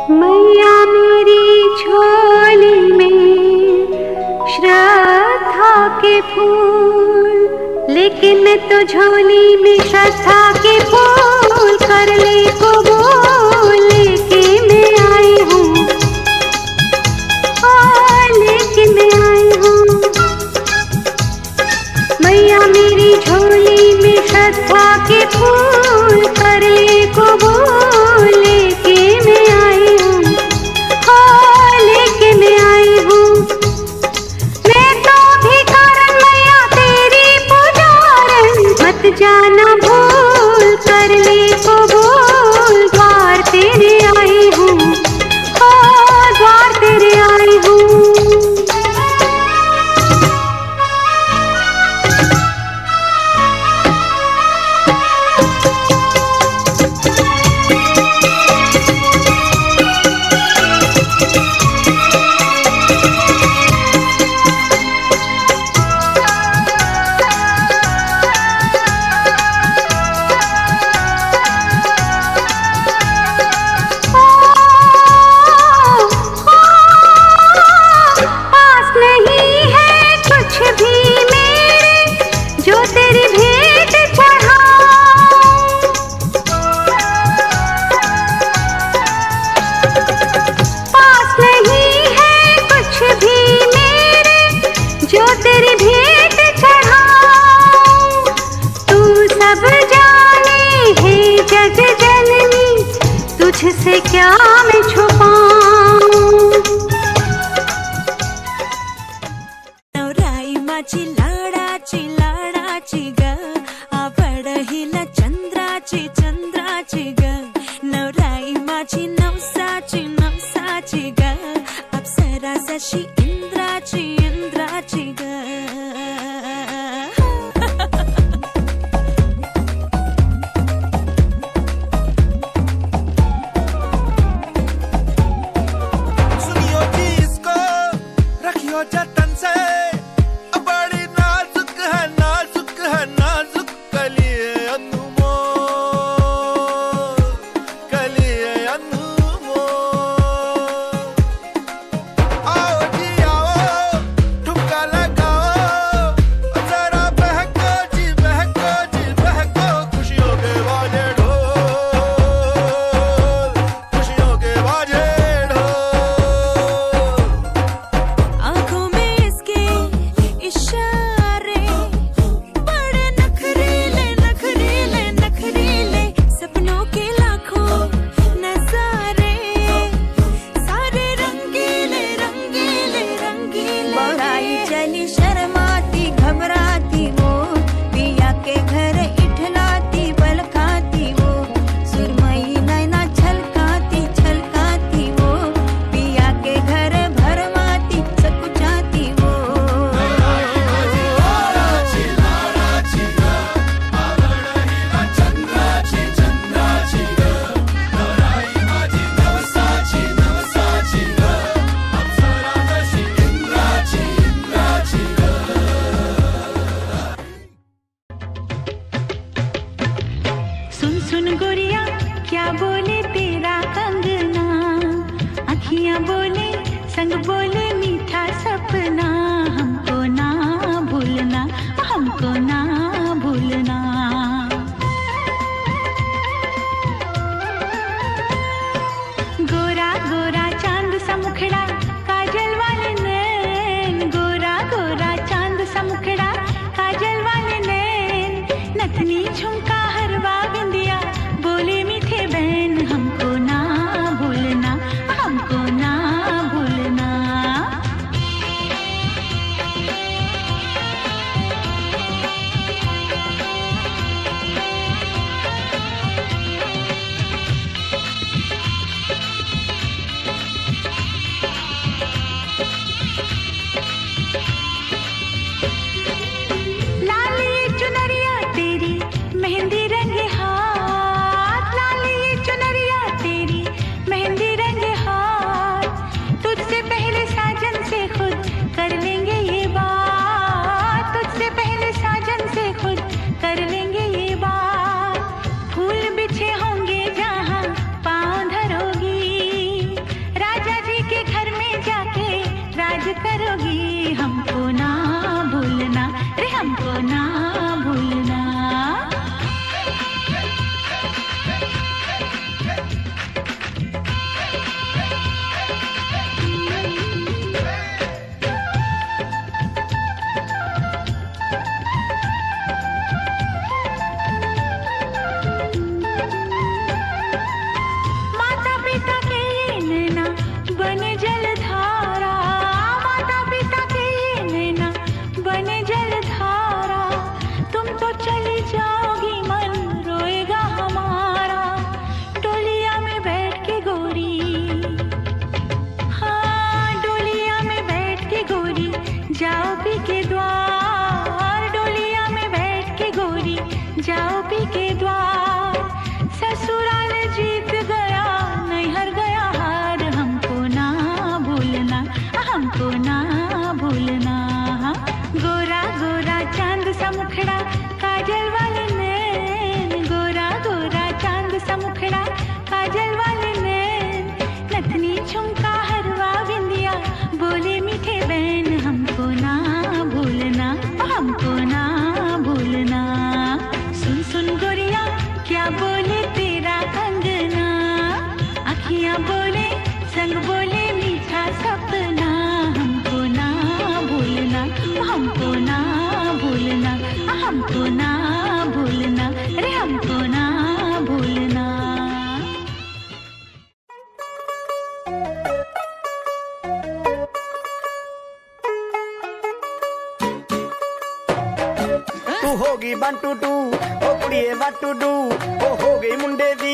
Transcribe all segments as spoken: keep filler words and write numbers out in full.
मैया मेरी झोली में श्रद्धा के फूल, लेकिन तो झोली में श्रद्धा के फूल कर ले कबूल, लेके मैं आई हूँ, लेके मैं आई हूँ। मैया मेरी झोली में श्रद्धा के फूल कर ले कबूल, लेके मैं आई हूँ, लेके मैं आई हूँ। मैं तो भिखारन मैया तेरी पुजारन, मत जाना भूल कर ले कबूल, द्वार तेरे आई हूँ, द्वार तेरे आई हूँ। तुझसे क्या मैं छुपाऊं। नवराई माझी लाडाची लाडाची ग, आवड हिला चंद्राची चंद्राची ग, नवराई माझी नवसाची नवसाची ग, अप्सरा जशी इंद्राची इंद्राची ग। हमको ना भूलना, हमको ना भूलना। जाओ पी के द्वार, डोलिया में बैठ के गोरी जाओ पी के द्वार। ससुराल जीत गया नैहर गया हार, हमको ना भूलना, हमको ना भूलना। गोरा गोरा चांद सा मुखड़ा काजल वाले नैन, गोरा गोरा चांद सा मुखड़ा काजल वाले नैन। नथनी झुमका हरवा बिंदिया बोले मीठे बैन, हमको ना भूलना, हमको ना भूलना। सुन सुन गोरिया क्या बोले तेरा कंगना, अखियां बोले संग बोले मीठा सपना। हमको ना भूलना, हमको ना भूलना, हमको ना भूलना, अरे हमको ना भूलना। तू होगी वन टू टू ओ कुड़िए वन टू टू, ओ हो गई मुंडे दी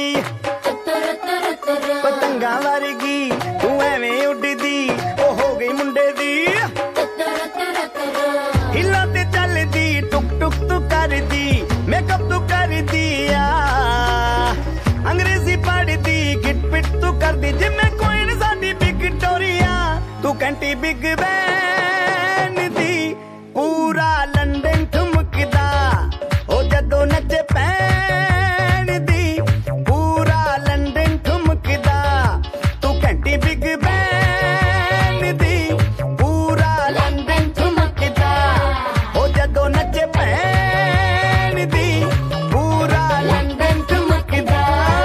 पतंगा वर्गी, तू एवें उड़दी ओ हो गई मुंडे दी। हिला ते चल दी टुक टुक तू कर दी, मेकअप तू कर दिया, अंग्रेजी पढ़ दी, गिट पिट तू कर दी, जिम्मे कोई न साडी विक्टोरिया। तू घंटी बिग बैन दी पूरा लंदन ठुमकदा, ओ जदों नचे पैन दी पूरा लंदन ठुमकदा। तू घंटी बिग बैन दी पूरा लंदन ठुमकदा, ओ जदों नचे पैन दी पूरा लंदन ठुमकदा।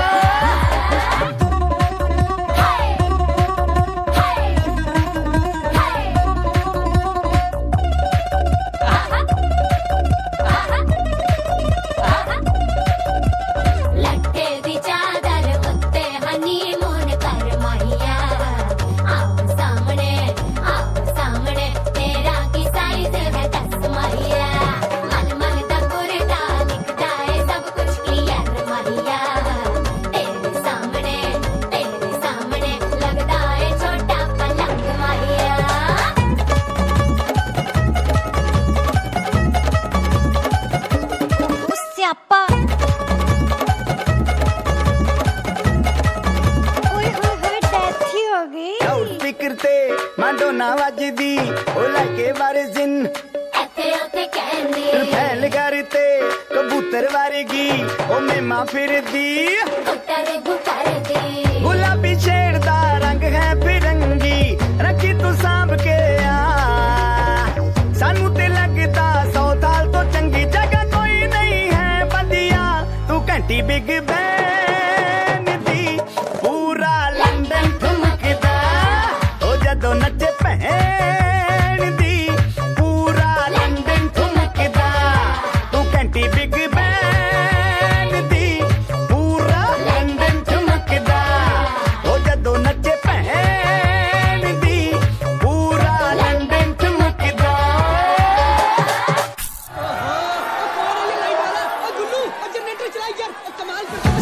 मांडोना वजदी ओ लाके वारे जिन, फैल करते कबूतर वारेगी ओ मेमा फिरदी। गुलाबी छेड़दा रंग है फिरंगी, रखी तू सांभ के आ, सानू ते लगदा सौ साल तो चंगी, जगह कोई नहीं है बंदिया। तू घंटी बिग बैन दी पूरा लंदन ठुमकदा, ओ जदों नचे भैन दी पूरा लंदन ठुमकदा। तू घंटी बिग बैन दी पूरा लंदन ठुमकदा, ओ जदों नचे भैन दी पूरा लंदन ठुमकदा। गुल्लू जनरेटर चला यार, कमाल कर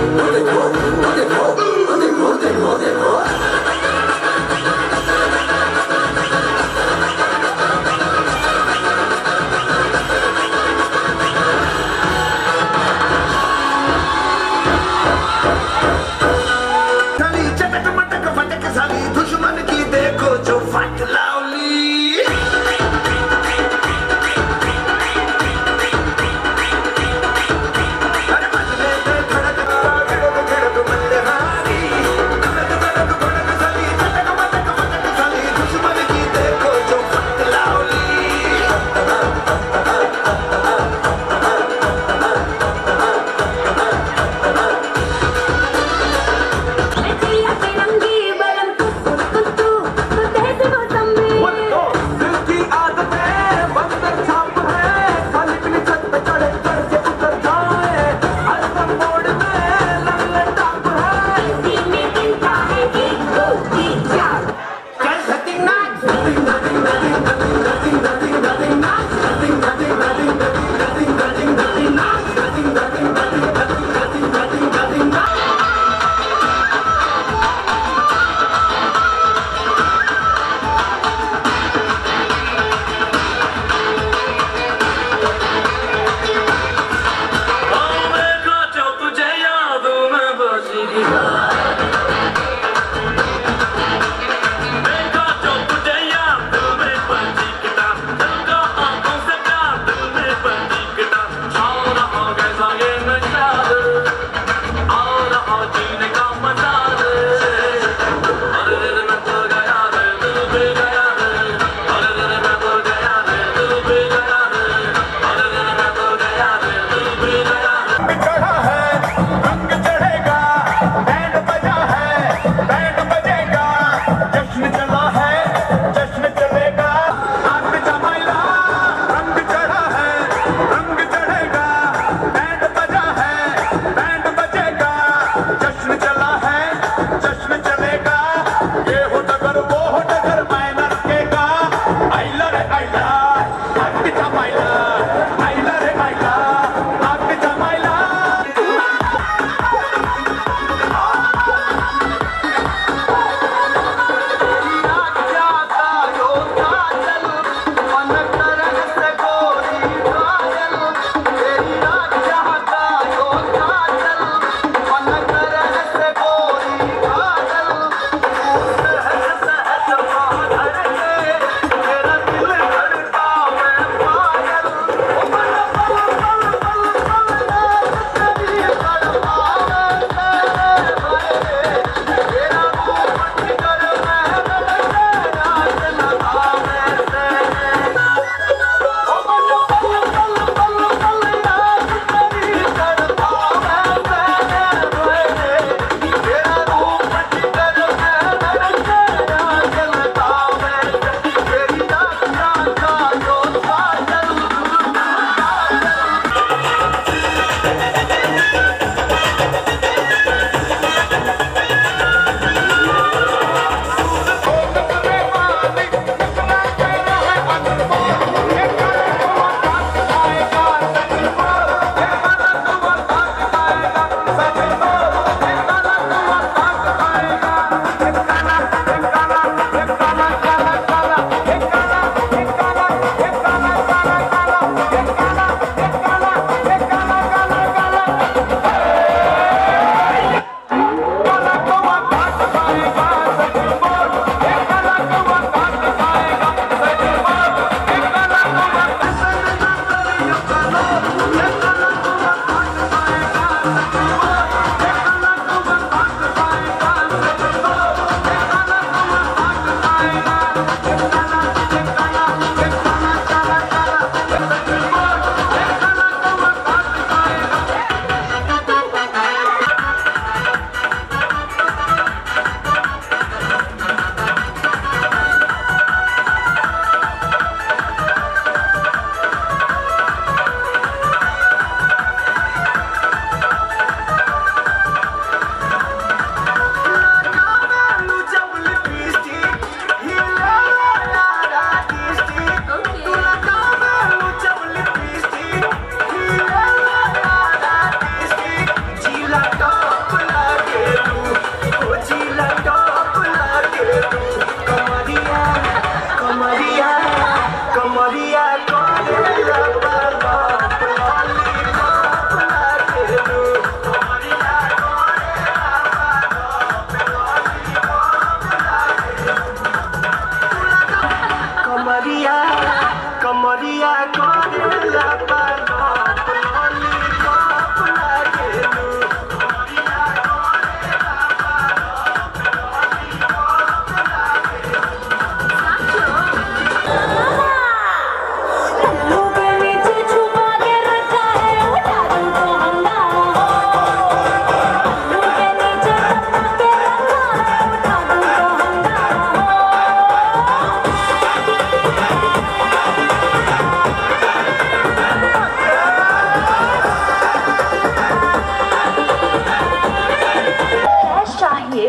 चढ़ा है रंग चढ़ेगा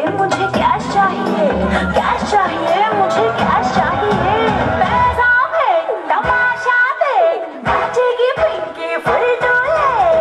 मुझे कैश चाहिए, कैश चाहिए, मुझे कैश चाहिए। पैसा फेंक, तमाशा देख, नाचेगी पिंकी फुल डोले।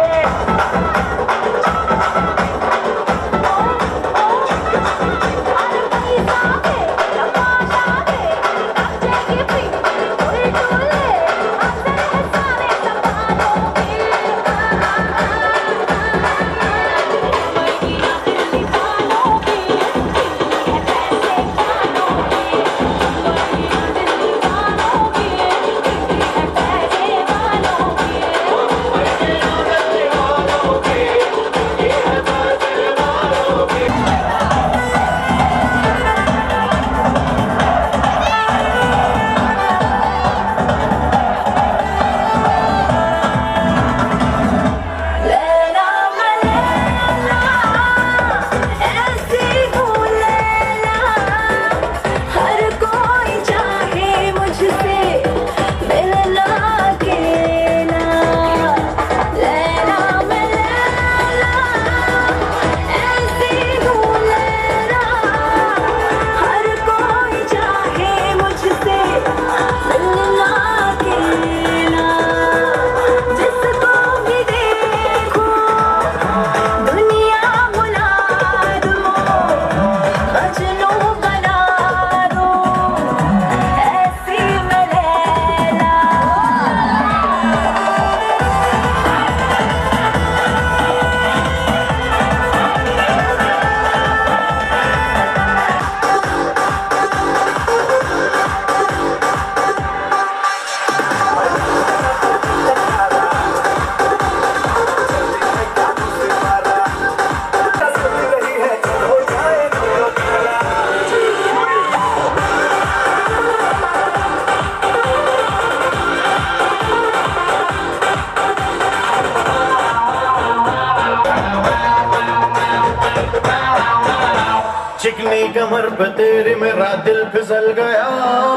चिकनी कमर पे तेरे मेरा दिल फिसल गया।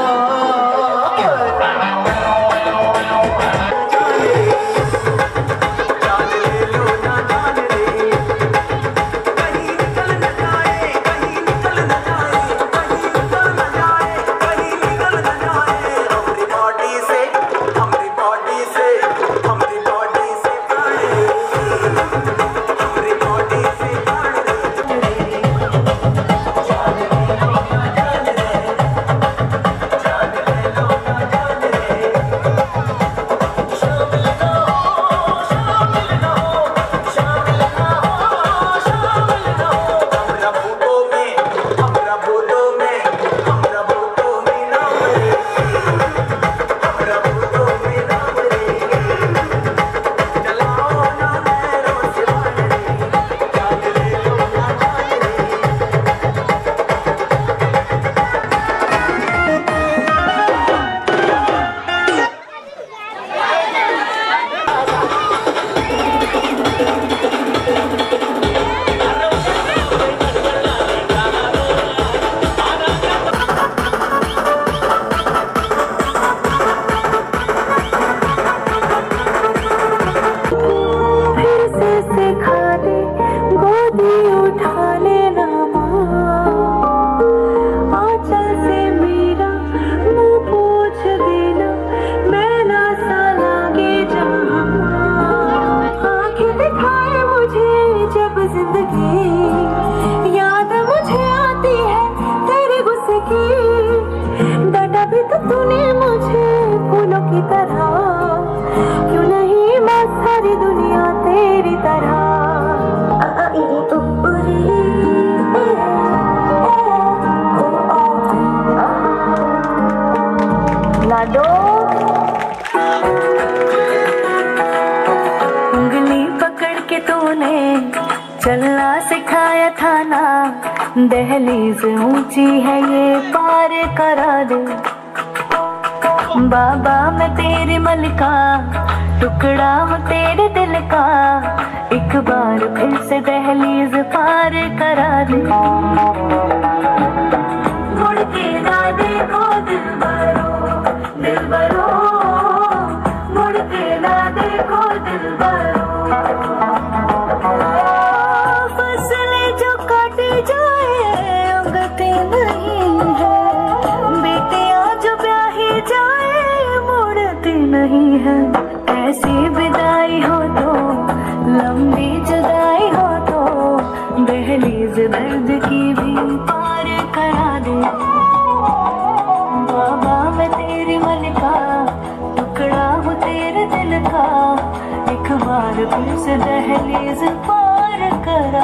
उंगली पकड़ के तूने चलना सिखाया था ना, दहलीज ऊंची है ये पार करा दे। बाबा मैं तेरी मलिका, टुकड़ा हूँ तेरे दिल का, एक बार फिर से दहलीज पार करा दे। मुड़ के ना देखो दिलबरो, दिलबरो, मुड़ के ना देखो दिलबरो। फसलें जो काटी जाए रही है। ऐसी विदाई हो तो, लंबी जुदाई हो तो, दहलीज दर्द की भी पार करा दे। बाबा मैं तेरी मलिका, टुकड़ा हूँ तेरे दिल का, एक बार फिर से दहलीज पार करा।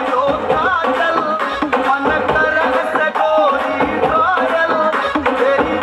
तेरी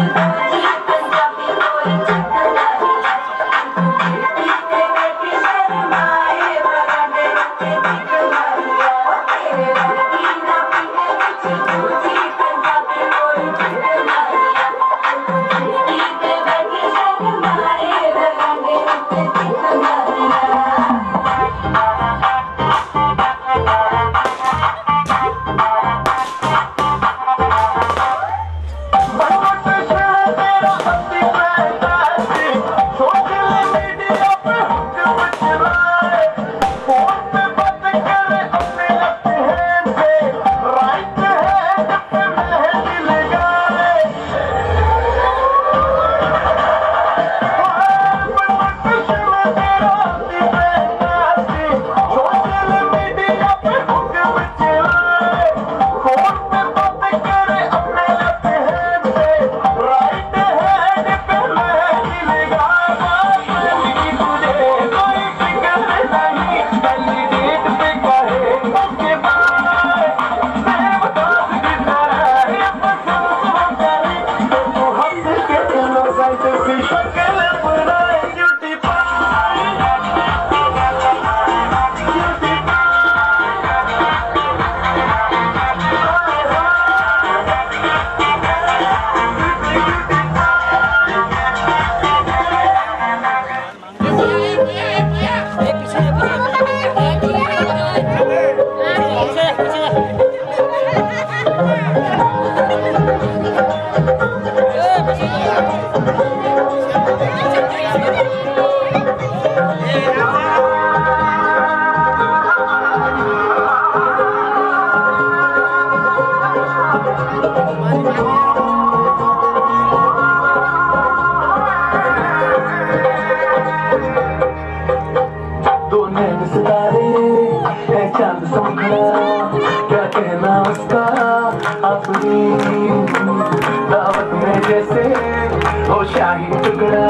दावत में जैसे हो शाही टुकड़ा,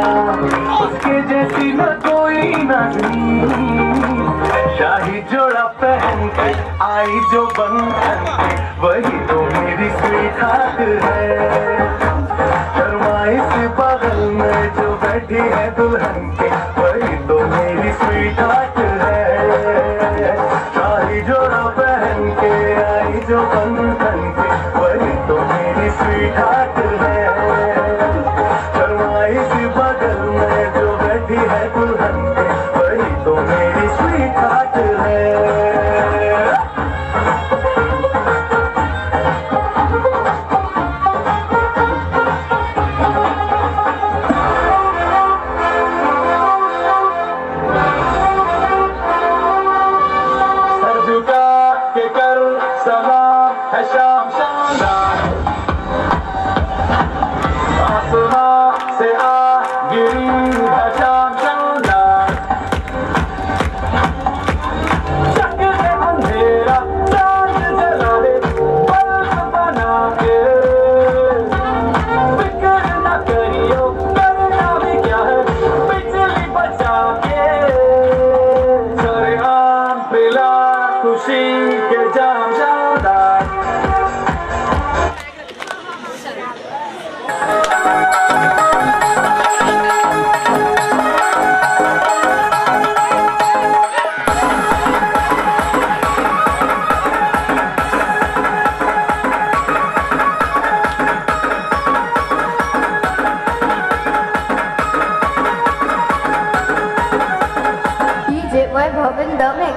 उसके जैसी न कोई नाज़नीं। शाही जोड़ा पहन के आई जो बंधन के, वही तो मेरी स्वीट हार्ट है। शर्माए से बगल में जो बैठी है दुल्हन के, वही तो मेरी स्वीट हार्ट है। शाही जोड़ा पहन के आई जो बंधन के, वही तो मेरी स्वीट हार्ट है। शर्माई सी बगल में जो बैठी है दुल्हन के, वही तो मेरी स्वीट हार्ट है। सर झुका के कर सलाम है शाम शानदार, आसमां से आ गिरी है शाम शानदार। शक में अंधेरा चांद जला दे बल्ब बना के, फिक्र न करियो करना भी क्या है बिजली बचा के। सरेआम पिला खुशी के जाम शानदार। D J Vaibhav in the mix.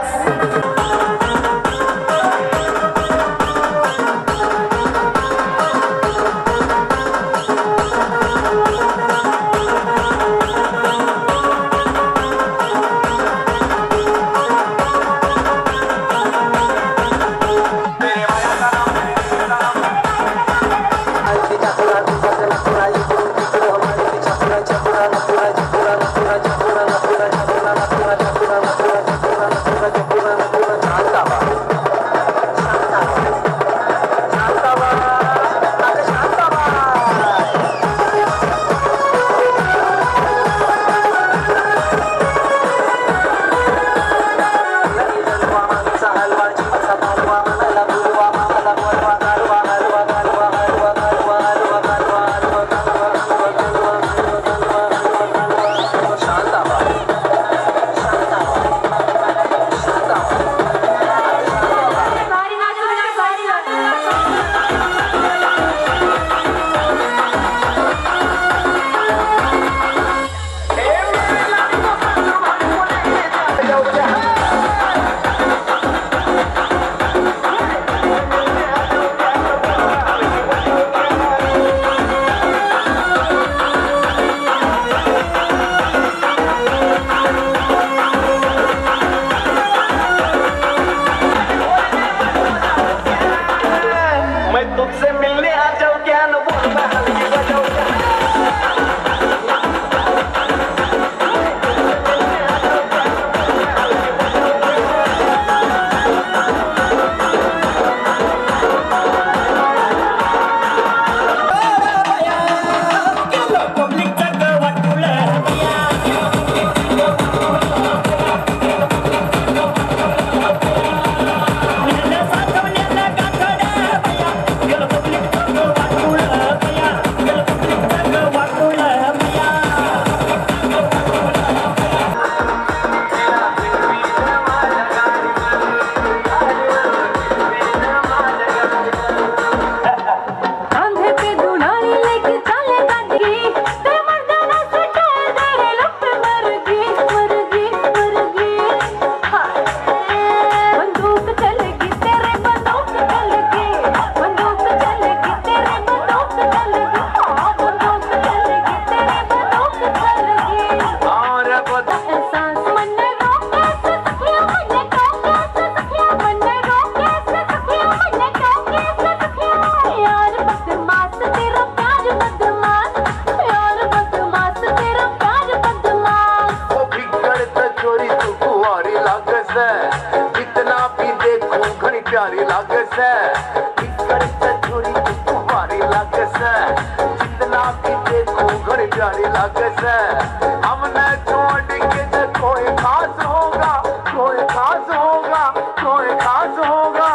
घड़ी प्यारी लागे से हमने छोड़ के न कोई खास होगा, कोई खास होगा, कोई खास होगा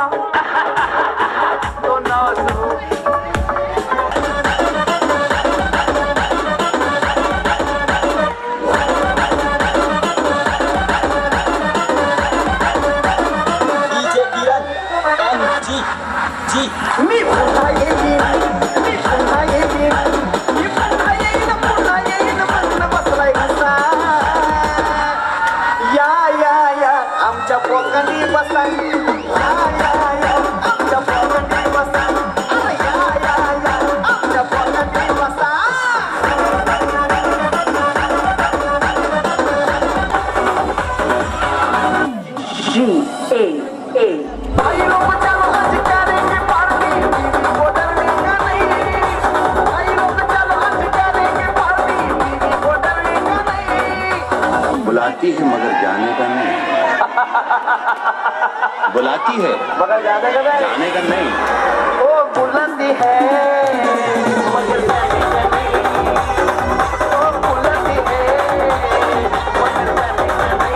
तो नाज हो। मी पुन्हा येईन, मी पुन्हा येईन, मी पुन्हा येईन, पुन्हा येईन म्हणून बसलाय कसा. या या या आमच्या पोकांनी बसा, या या या आमच्या पोकांनी बसा, या या या आमच्या पोकांनी बसा. G A A भाई लोग चलो हंस करेंगे पार्टी, बीवी को डरने का नहीं. भाई लोग चलो हंस करेंगे पार्टी, बीवी को डरने का नहीं. बुलाती है मगर जाने का नहीं. बुलाती है मगर जाने का नहीं, जाने का नहीं. ओ बुलंदी है मगर जाने का नहीं, ओ बुलंदी है मगर जाने का नहीं.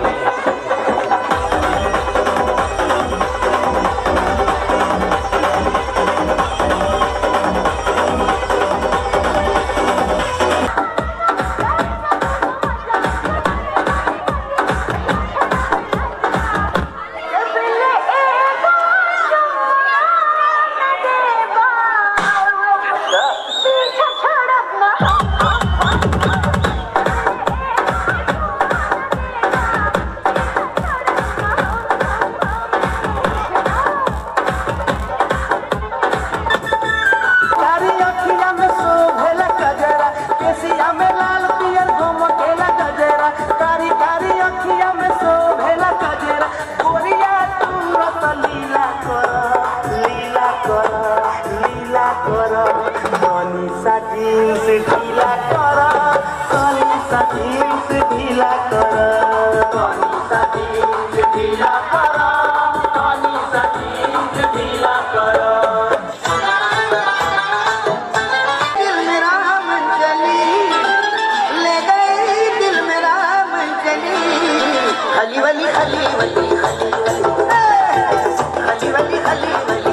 जीन्स ढीला करा, काली सा जीन्स ढीला करा, काली सा जीन्स ढीला करा, काली सा जीन्स ढीला करा. दिल मेरा मंचली ले गई, दिल मेरा मंचली. हली वली हली वली हली वली हली वली हली वली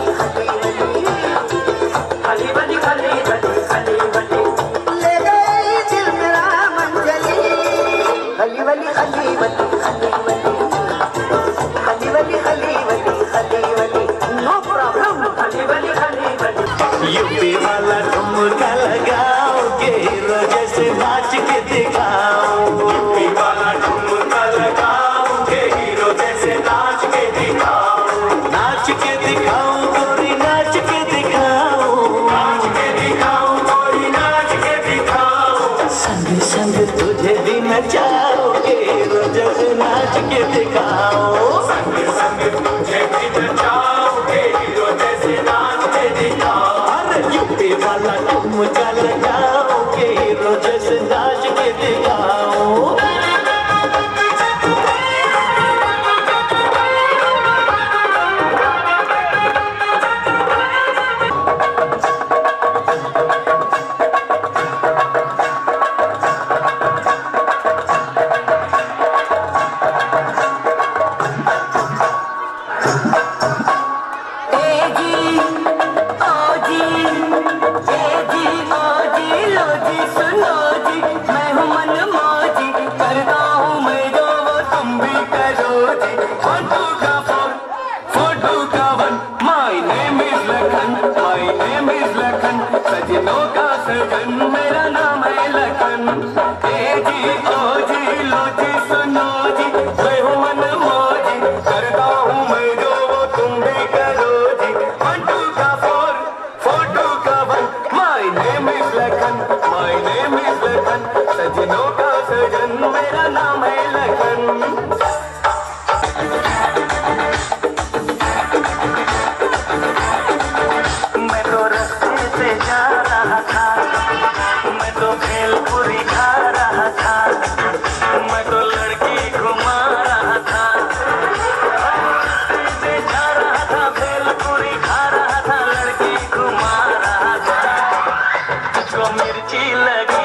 हली वली हली वली हली वली ले गई दिल मेरा मंजली. हली वली हली वली हली वली हली वली हली वली हली वली नो प्रॉब्लम. हली वली हली वली यूपी वाला ठुमका लगाओगे, हीरो जैसे नाच के दिखाओ. यूपी वाला ठुमका लगाओगे, हीरो जैसे नाच के दिखाओ. नाच के दिखाओ गोरी, नाच के दिखाओ, नाच के दिखाओ गोरी, नाच के दिखाओ. संग संग तुझे भी नचाओगे, हीरो जैसे नाच के दिखाओ. संग संग तुझे भी नचाओगे, हीरो जैसे नाच के दिखाओ. अरे यूपी वाला ठुमका लगाओगे, हीरो जैसे नाच के दिखाओ. सजनों का सजन मेरा नाम है लखन. ए जी ओ जी लो जी सुनो जी, मैं हूँ मन मौजी, करता हूँ मैं जो वो तुम भी करो जी. वन टू का फोर, फोर टू का one, my name is Lakhan, my name is Lakhan. सजनों का सजन मेरा नाम है लखन. मैं तो रस्ते से जा रहा था, मैं तो भेलपुरी खा रहा था, मैं तो लड़की घुमा रहा था. रस्ते से जा रहा था, भेलपुरी खा रहा था, लड़की घुमा रहा था. तुझको मिर्ची लगा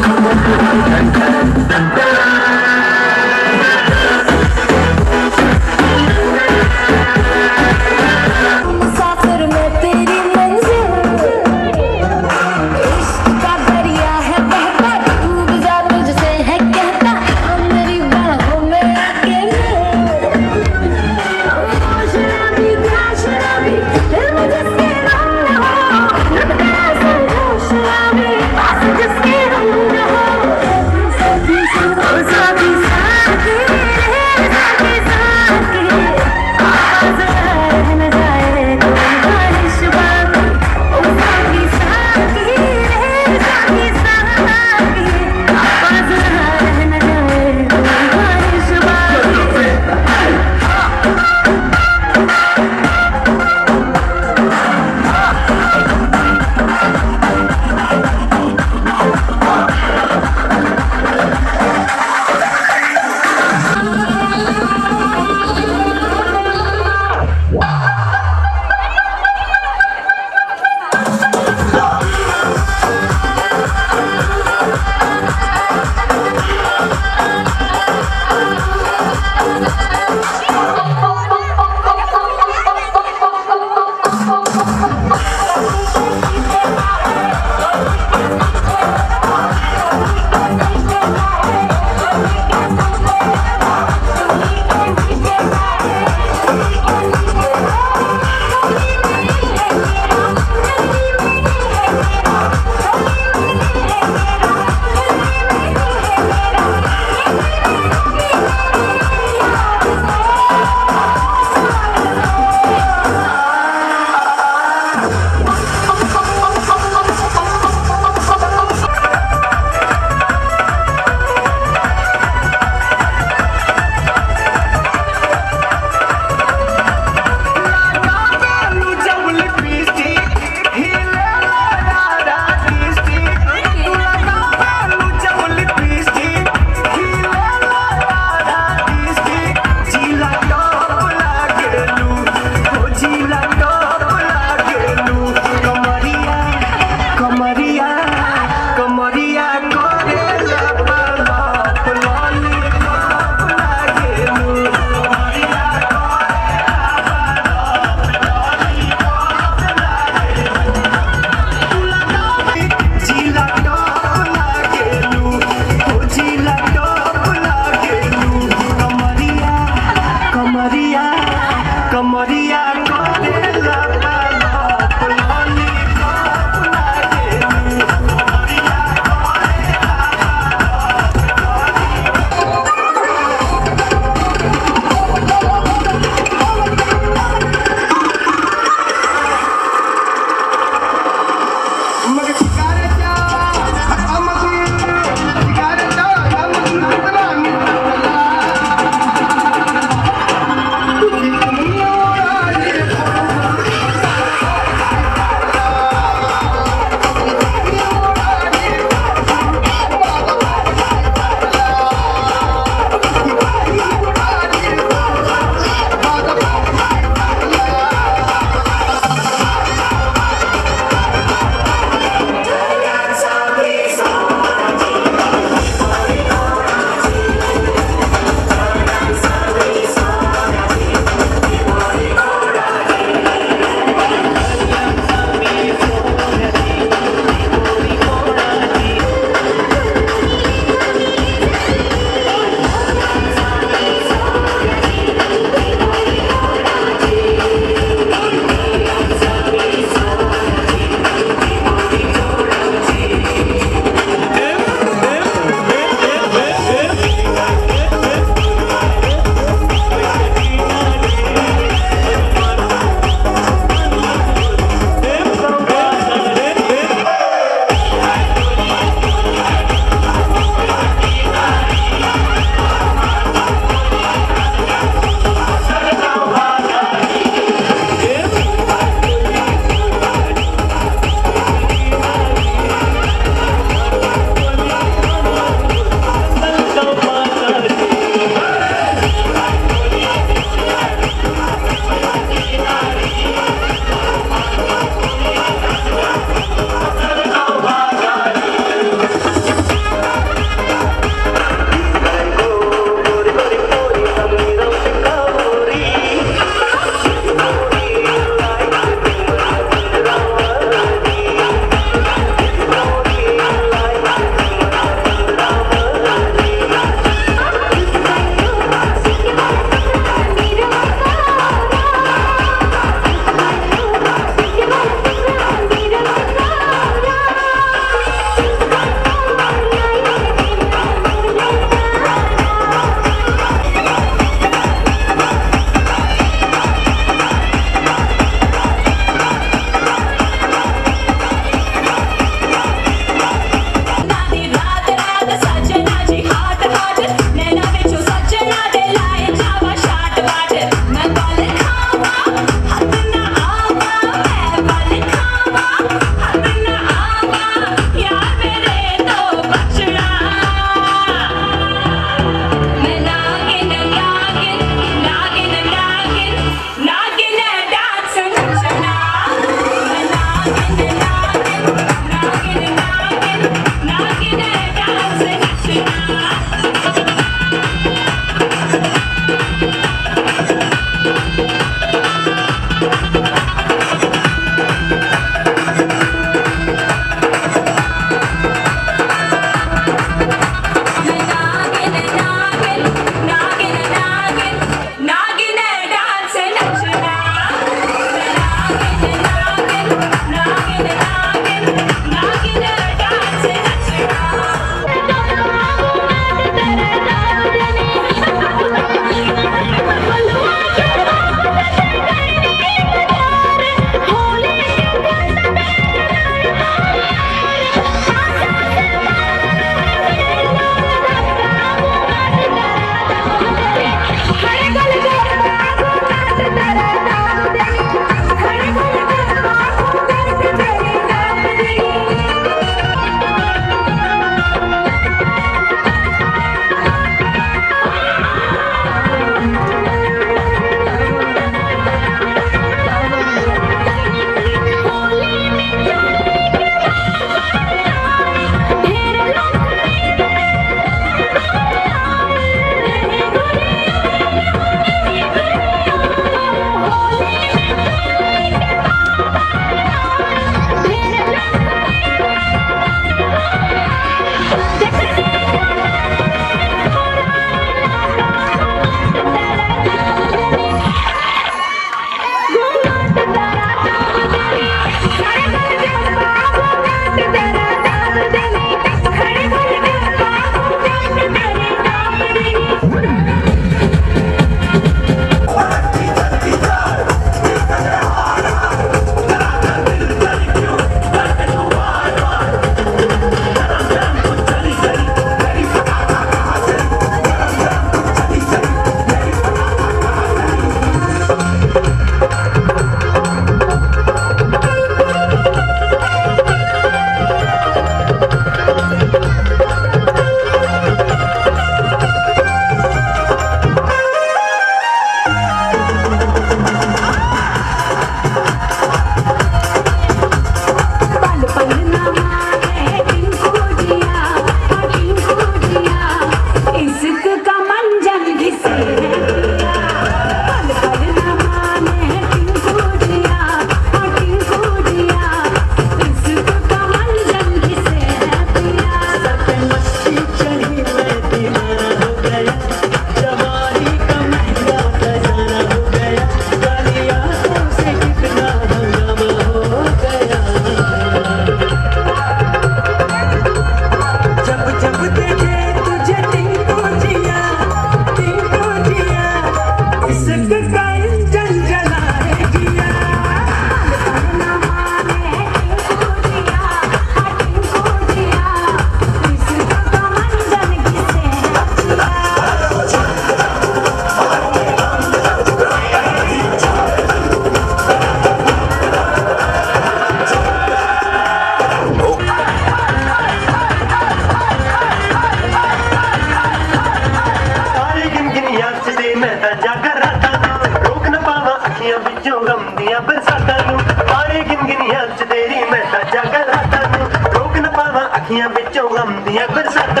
दिया बरसाता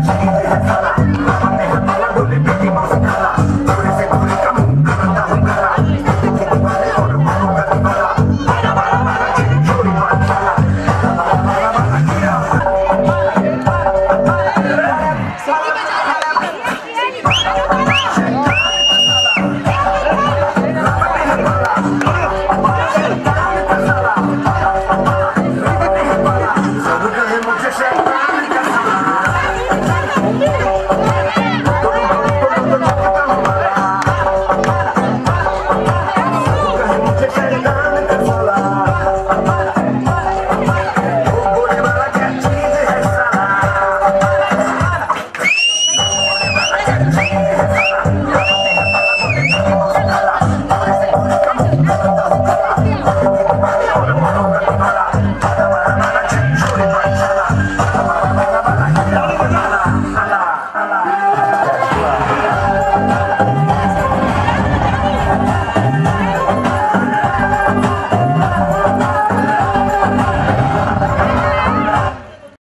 Hey,